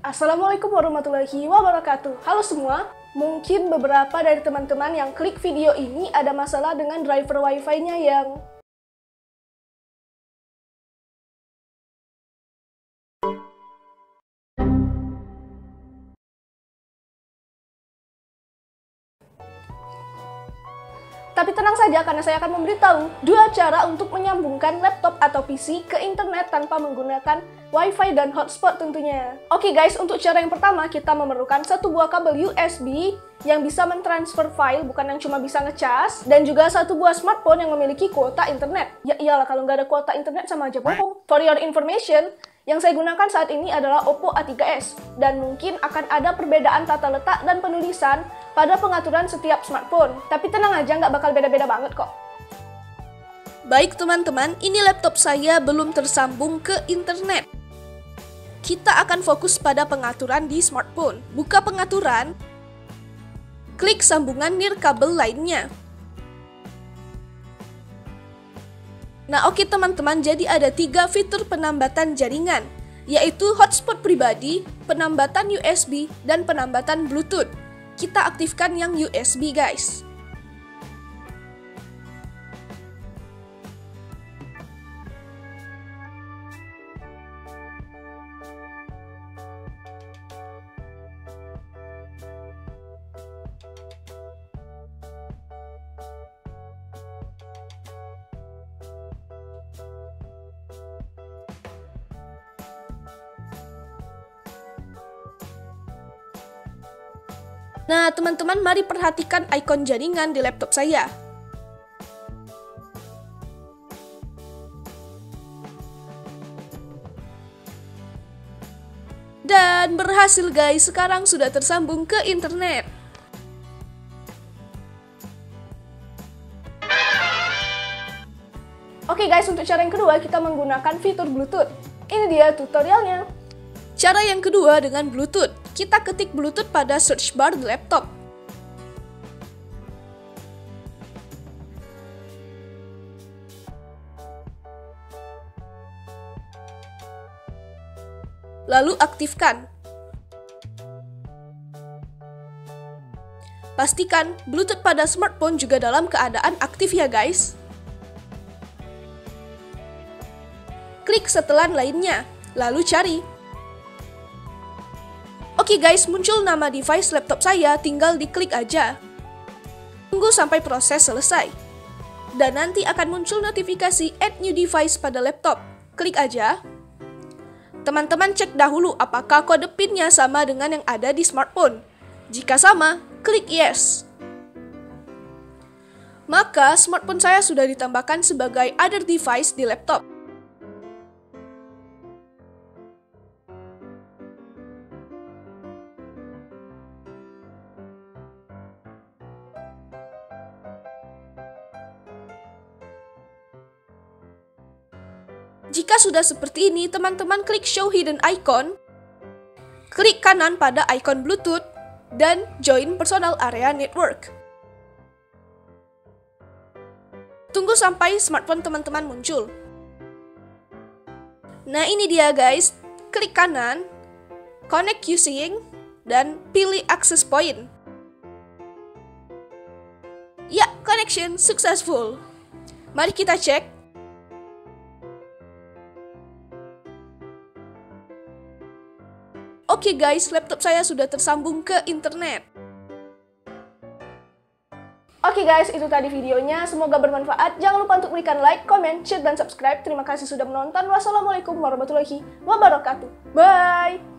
Assalamualaikum warahmatullahi wabarakatuh. Halo semua, mungkin beberapa dari teman-teman yang klik video ini ada masalah dengan driver wifi-nya yang Tapi tenang saja karena saya akan memberitahu dua cara untuk menyambungkan laptop atau PC ke internet tanpa menggunakan Wi-Fi dan hotspot tentunya. Oke guys, untuk cara yang pertama kita memerlukan satu buah kabel USB yang bisa mentransfer file, bukan yang cuma bisa ngecas, dan juga satu buah smartphone yang memiliki kuota internet. Ya iyalah, kalau nggak ada kuota internet sama aja bohong. For your information, yang saya gunakan saat ini adalah Oppo A3s, dan mungkin akan ada perbedaan tata letak dan penulisan pada pengaturan setiap smartphone. Tapi tenang aja, nggak bakal beda-beda banget kok. Baik teman-teman, ini laptop saya belum tersambung ke internet. Kita akan fokus pada pengaturan di smartphone. Buka pengaturan, klik sambungan nirkabel lainnya. Nah oke teman-teman, jadi ada 3 fitur penambatan jaringan, yaitu hotspot pribadi, penambatan USB, dan penambatan Bluetooth. Kita aktifkan yang USB guys. Nah, teman-teman, mari perhatikan ikon jaringan di laptop saya. Dan berhasil guys, sekarang sudah tersambung ke internet. Oke guys, untuk cara yang kedua kita menggunakan fitur Bluetooth. Ini dia tutorialnya. Cara yang kedua dengan Bluetooth. Kita ketik Bluetooth pada search bar di laptop. Lalu aktifkan. Pastikan Bluetooth pada smartphone juga dalam keadaan aktif ya guys. Klik setelan lainnya, lalu cari. Oke guys, muncul nama device laptop saya, tinggal diklik aja. Tunggu sampai proses selesai. Dan nanti akan muncul notifikasi add new device pada laptop. Klik aja. Teman-teman cek dahulu apakah kode PIN-nya sama dengan yang ada di smartphone. Jika sama, klik yes. Maka smartphone saya sudah ditambahkan sebagai other device di laptop. Jika sudah seperti ini, teman-teman klik show hidden icon, klik kanan pada icon Bluetooth, dan join personal area network. Tunggu sampai smartphone teman-teman muncul. Nah ini dia guys, klik kanan, connect using, dan pilih access point. Ya, connection successful. Mari kita cek. Oke guys, laptop saya sudah tersambung ke internet. Oke guys, itu tadi videonya. Semoga bermanfaat. Jangan lupa untuk berikan like, comment, share, dan subscribe. Terima kasih sudah menonton. Wassalamualaikum warahmatullahi wabarakatuh. Bye!